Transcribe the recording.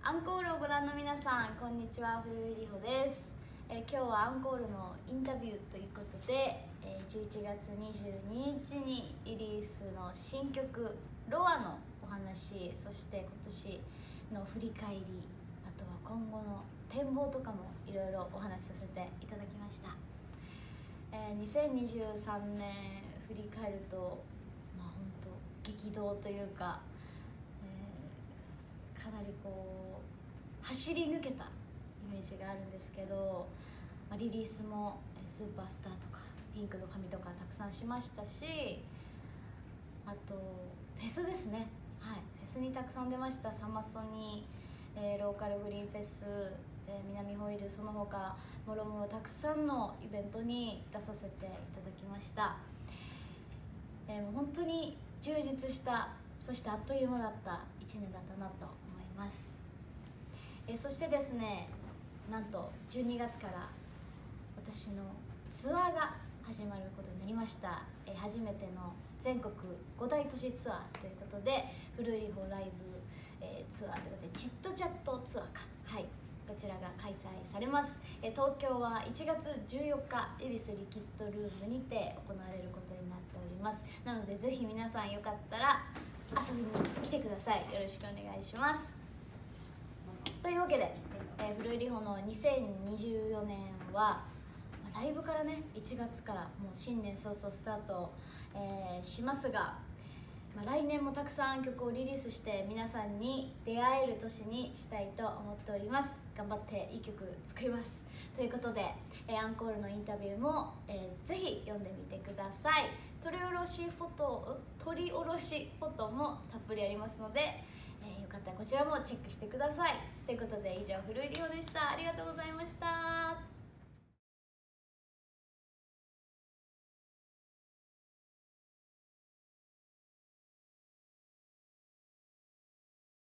アンコールをご覧の皆さん、こんにちは。古井里穂です。今日はアンコールのインタビューということで、11月22日にリリースの新曲「ロア」のお話、そして今年の振り返り、あとは今後の展望とかもいろいろお話しさせていただきました。2023年振り返ると、本当激動というか、かなり走り抜けたイメージがあるんですけど、リリースもスーパースターとかピンクの髪とかたくさんしましたし、あとフェスですね。フェスにたくさん出ました。サマソニ、ローカルグリーンフェス、南ホイール、その他もろもろたくさんのイベントに出させていただきました。本当に充実した、そしてあっという間だった1年だったなと思います。そしてですね、なんと12月から私のツアーが始まることになりました。初めての全国5大都市ツアーということで、古い里穂ライブ、ツアーということでチットチャットツアーか、こちらが開催されます。東京は1月14日恵比寿リキッドルームにて行われることになっております。なのでぜひ皆さんよかったら遊びに来てください。よろしくお願いします。というわけで、古い里穂の2024年はライブからね、1月からもう新年早々スタート、しますが、来年もたくさん曲をリリースして皆さんに出会える年にしたいと思っております。頑張っていい曲作ります。ということで、アンコールのインタビューも、ぜひ読んでみてください。撮り下ろしフォトもたっぷりありますので、よかったらこちらもチェックしてください。ということで以上、古い里穂でした。ありがとうございました。